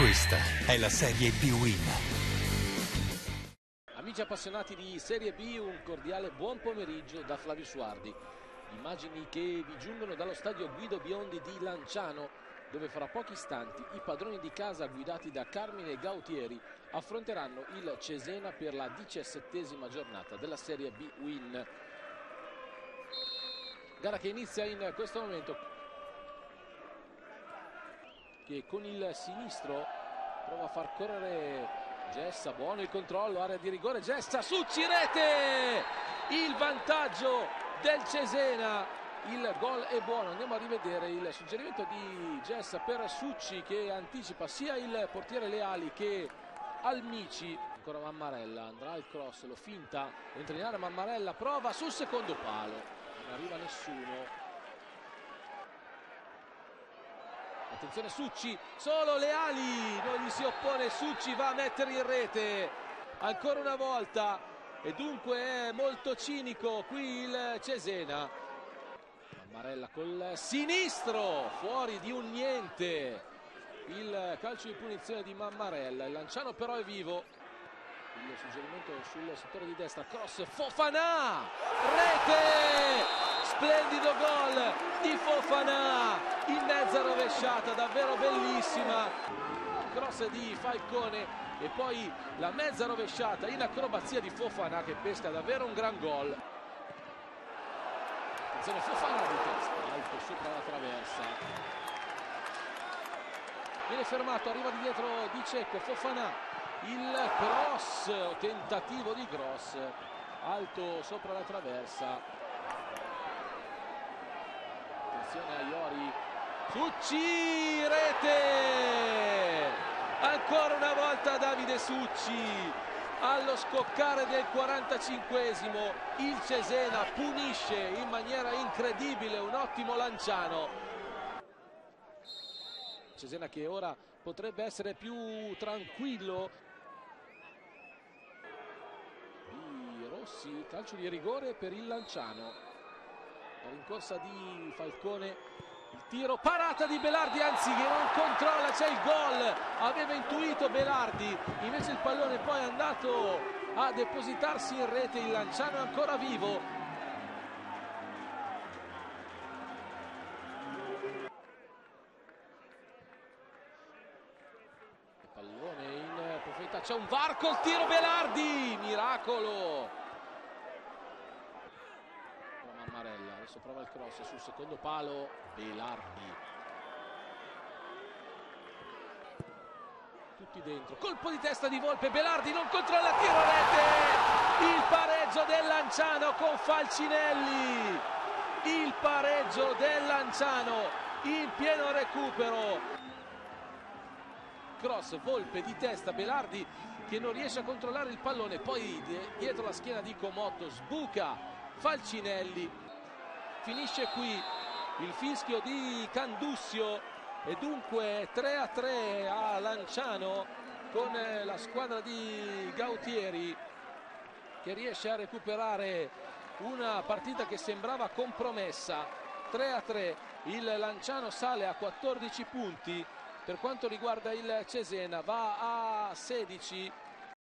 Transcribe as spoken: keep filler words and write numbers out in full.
Questa è la Serie B Win. Amici appassionati di Serie B, un cordiale buon pomeriggio da Flavio Suardi. Immagini che vi giungono dallo stadio Guido Biondi di Lanciano, dove fra pochi istanti i padroni di casa guidati da Carmine Gautieri affronteranno il Cesena per la diciassettesima giornata della Serie B Win. Gara che inizia in questo momento, che con il sinistro prova a far correre Gessa. Buono il controllo, area di rigore, Gessa, Succi, rete! Il vantaggio del Cesena, il gol è buono. Andiamo a rivedere il suggerimento di Gessa per Succi, che anticipa sia il portiere Leali che Almici. Ancora Mammarella, andrà il cross, lo finta, entra in area Mammarella, prova sul secondo palo, non arriva nessuno. Attenzione Succi, solo Leali, non gli si oppone, Succi va a mettere in rete ancora una volta e dunque è molto cinico qui il Cesena. Mammarella col sinistro, fuori di un niente il calcio di punizione di Mammarella. Il Lanciano però è vivo, il suggerimento sul settore di destra, cross, Fofana, rete! Splendido gol di Fofana in mezza rovesciata, davvero bellissima. Cross di Falcone e poi la mezza rovesciata in acrobazia di Fofana, che pesca davvero un gran gol. Attenzione, Fofana di testa, alto sopra la traversa. Viene fermato, arriva di dietro Di Cecco, Fofana, il cross, tentativo di cross, alto sopra la traversa. Attenzione a Iori, Succi, rete! Ancora una volta Davide Succi. Allo scoccare del quarantacinquesimo il Cesena punisce in maniera incredibile un ottimo Lanciano. Cesena che ora potrebbe essere più tranquillo. Di Rossi, calcio di rigore per il Lanciano. La rincorsa di Falcone, il tiro, parata di Belardi, anzi che non controlla, c'è il gol, aveva intuito Belardi, invece il pallone poi è andato a depositarsi in rete. Il Lanciano è ancora vivo. Il pallone in profondità, c'è un varco, il tiro, Belardi, miracolo. Mammarella, adesso prova il cross sul secondo palo, Belardi. Tutti dentro, colpo di testa di Volpe, Belardi non controlla, tiro, rete! Il pareggio del Lanciano con Falcinelli, il pareggio del Lanciano in pieno recupero. Cross, Volpe di testa, Belardi che non riesce a controllare il pallone, poi dietro la schiena di Comotto sbuca Falcinelli. Finisce qui il fischio di Candussio e dunque tre a tre a Lanciano, con la squadra di Gautieri che riesce a recuperare una partita che sembrava compromessa. Tre a tre, il Lanciano sale a quattordici punti. Per quanto riguarda il Cesena va a sedici.